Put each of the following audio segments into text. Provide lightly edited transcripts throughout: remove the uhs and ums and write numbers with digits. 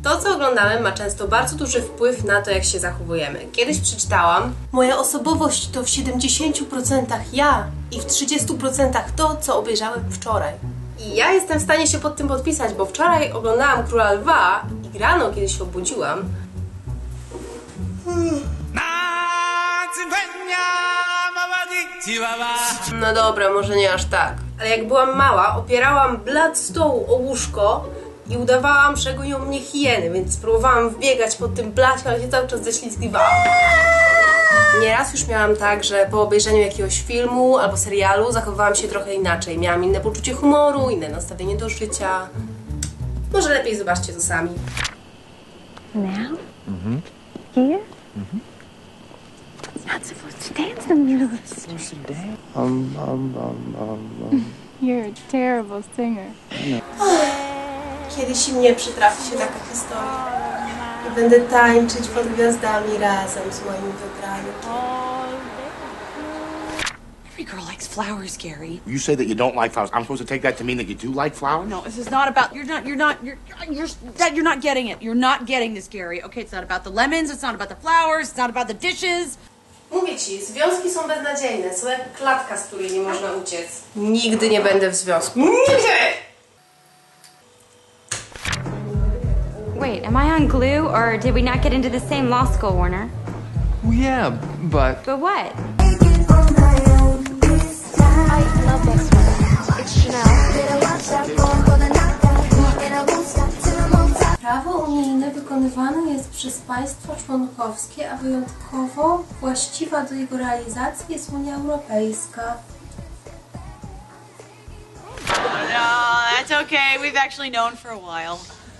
To, co oglądamy, ma często bardzo duży wpływ na to, jak się zachowujemy. Kiedyś przeczytałam: moja osobowość to w 70% ja i w 30% to, co obejrzałem wczoraj. I ja jestem w stanie się pod tym podpisać, bo wczoraj oglądałam Króla Lwa i rano, kiedy się obudziłam, no dobra, może nie aż tak, ale jak byłam mała, opierałam blat stołu o łóżko i udawałam, że gonią mnie hieny, więc próbowałam wbiegać pod tym blacie, ale się cały czas ześlizgiwałam. Nieraz już miałam tak, że po obejrzeniu jakiegoś filmu albo serialu zachowywałam się trochę inaczej. Miałam inne poczucie humoru, inne nastawienie do życia. Może lepiej zobaczcie to sami. Now? Here? It's not supposed to dance in the middle of the street. You're a terrible singer. Kiedyś i mnie przytrafi się taka historia. I będę tańczyć pod gwiazdami razem z moim wybranym. Every girl likes flowers, Gary. You say that you don't like flowers. I'm supposed to take that to mean that you do like flowers? No, this is not about. You're not getting it. You're not getting this, Gary. Okay, it's not about the lemons. It's not about the flowers. It's not about the dishes. Mówię ci, związki są beznadziejne. Są jak klatka, z której nie można uciec. Nigdy nie będę w związku. Nigdy! Wait, am I on glue, or did we not get into the same law school, Warner? Well, yeah, but... But what? I love this one. It's Chanel. Prawo unijne wykonywane jest przez państwa członkowskie, a wyjątkowo właściwa do jego realizacji jest Unia Europejska. No, that's okay. We've actually known for a while.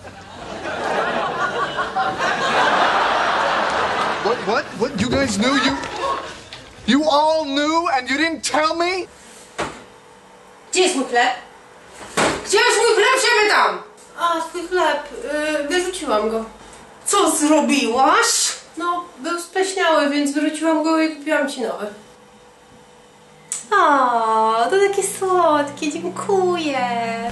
What? You guys knew? You all knew and you didn't tell me? Gdzie jest mój chleb? Gdzie jest mój chleb, się pytam! A, twój chleb. Wyrzuciłam go. Co zrobiłaś? No, był spleśniały, więc wyrzuciłam go i kupiłam ci nowy. O, to takie słodkie, dziękuję.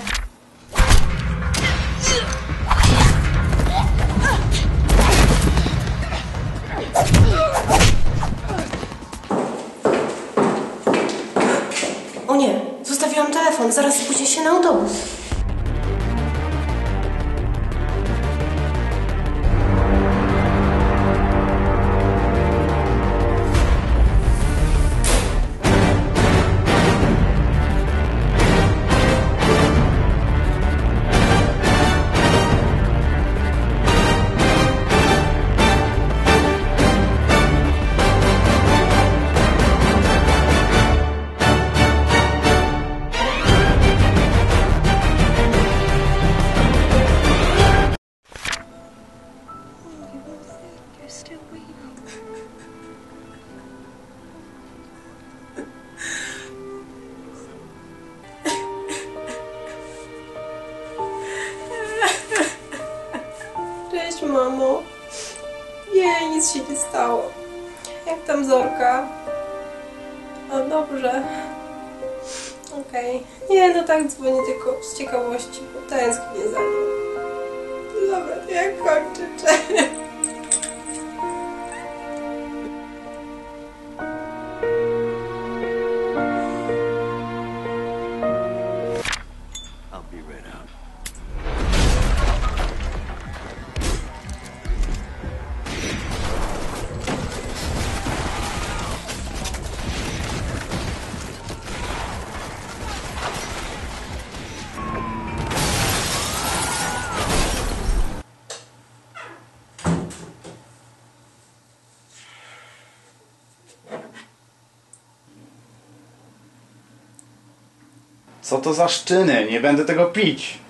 O nie, zostawiłam telefon, zaraz spóźnię się na autobus. Cześć, mamo. Nie, nic się nie stało. Jak tam Zorka? O, dobrze. Okej. Nie, no tak dzwonię tylko z ciekawości, bo tęsknię za nią. Dobra, to ja kończę. Cześć. I'll be right out. Co to za szczyny? Nie będę tego pić.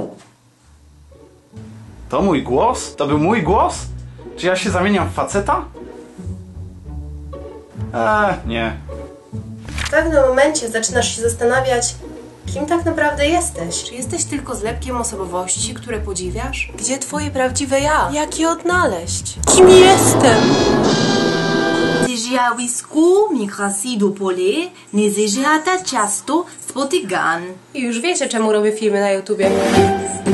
To mój głos? To był mój głos? Czy ja się zamieniam w faceta? Nie. W pewnym momencie zaczynasz się zastanawiać, kim tak naprawdę jesteś. Czy jesteś tylko zlepkiem osobowości, które podziwiasz? Gdzie twoje prawdziwe ja? Jak je odnaleźć? Kim jestem? Zjawisku migracji pole nie zjeżdża często spotykane. I już wiecie, czemu robię filmy na YouTubie.